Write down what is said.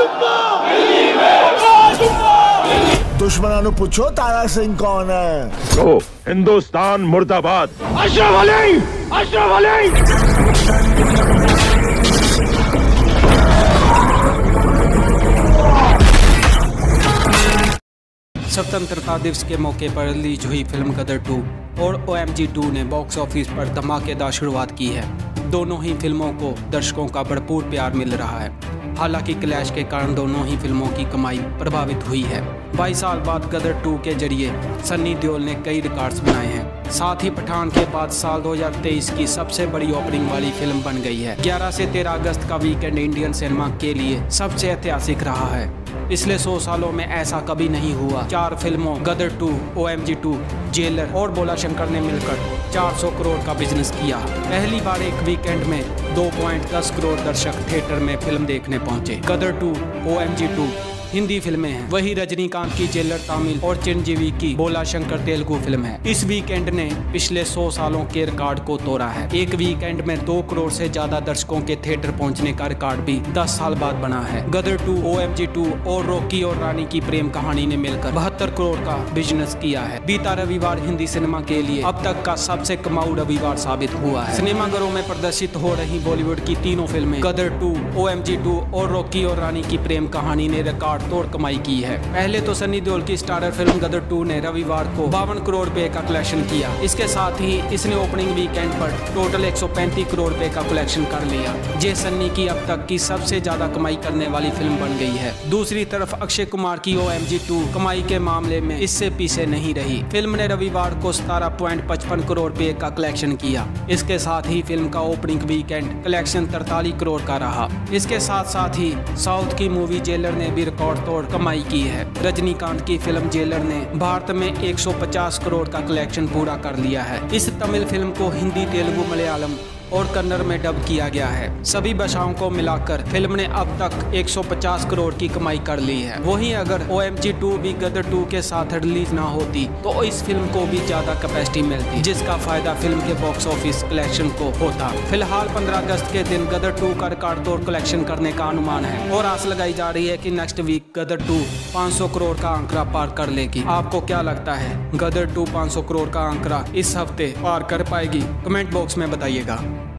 दुश्मनों पूछो तारा सिंह कौन है? तो हिंदुस्तान मुर्दाबाद। अशरफ अली, अशरफ अली। स्वतंत्रता दिवस के मौके पर रिलीज हुई फिल्म गदर 2 और OMG 2 ने बॉक्स ऑफिस पर धमाकेदार शुरुआत की है। दोनों ही फिल्मों को दर्शकों का भरपूर प्यार मिल रहा है। हालांकि क्लैश के कारण दोनों ही फिल्मों की कमाई प्रभावित हुई है। 22 साल बाद गदर 2 के जरिए सन्नी देओल ने कई रिकॉर्ड्स बनाए हैं। साथ ही पठान के बाद साल 2023 की सबसे बड़ी ओपनिंग वाली फिल्म बन गई है। 11 से 13 अगस्त का वीकेंड इंडियन सिनेमा के लिए सबसे ऐतिहासिक रहा है। पिछले 100 सालों में ऐसा कभी नहीं हुआ। 4 फिल्मों गदर 2, OMG 2, जेलर और बोला शंकर ने मिलकर 400 करोड़ का बिजनेस किया। पहली बार एक वीकेंड में 2.10 करोड़ दर्शक थिएटर में फिल्म देखने पहुंचे। गदर 2, OMG 2 हिंदी फिल्में हैं, वही रजनीकांत की जेलर तमिल और चिरंजीवी की बोला शंकर तेलुगु फिल्म है। इस वीकेंड ने पिछले 100 सालों के रिकॉर्ड को तोड़ा है। एक वीकेंड में 2 करोड़ से ज्यादा दर्शकों के थिएटर पहुंचने का रिकॉर्ड भी 10 साल बाद बना है। गदर 2, OMG 2 और रॉकी और रानी की प्रेम कहानी ने मिलकर 72 करोड़ का बिजनेस किया है। बीता रविवार हिंदी सिनेमा के लिए अब तक का सबसे कमाऊ रविवार साबित हुआ है। सिनेमाघरों में प्रदर्शित हो रही बॉलीवुड की तीनों फिल्में गदर 2, OMG 2 और रॉकी और रानी की प्रेम कहानी ने रिकॉर्ड तोड़ कमाई की है। पहले तो सन्नी देओल की स्टारर फिल्म गदर 2 ने रविवार को 52 करोड़ रुपए का कलेक्शन किया। इसके साथ ही इसने ओपनिंग वीकेंड पर टोटल 135 करोड़ रुपए का कलेक्शन कर लिया। ये सन्नी की अब तक की सबसे ज्यादा कमाई करने वाली फिल्म बन गई है। दूसरी तरफ अक्षय कुमार की OMG 2 कमाई के मामले में इससे पीछे नहीं रही। फिल्म ने रविवार को 17.55 करोड़ रुपए का कलेक्शन किया। इसके साथ ही फिल्म का ओपनिंग वीकेंड कलेक्शन 43 करोड़ का रहा। इसके साथ साथ ही साउथ की मूवी जेलर ने भी रिकॉर्ड तोड़ कमाई की है। रजनीकांत की फिल्म जेलर ने भारत में 150 करोड़ का कलेक्शन पूरा कर लिया है। इस तमिल फिल्म को हिंदी, तेलुगु, मलयालम और कन्नड़ में डब किया गया है। सभी भाषाओं को मिलाकर फिल्म ने अब तक 150 करोड़ की कमाई कर ली है। वहीं अगर OMG 2 भी गदर 2 के साथ रिलीज ना होती तो इस फिल्म को भी ज्यादा कैपेसिटी मिलती, जिसका फायदा फिल्म के बॉक्स ऑफिस कलेक्शन को होता। फिलहाल 15 अगस्त के दिन गदर 2 का रिकॉर्ड तोड़ कलेक्शन करने का अनुमान है और आस लगाई जा रही है कि नेक्स्ट वीक गदर 2 500 करोड़ का आंकड़ा पार कर लेगी। आपको क्या लगता है, गदर 2 500 करोड़ का आंकड़ा इस हफ्ते पार कर पाएगी? कमेंट बॉक्स में बताइएगा।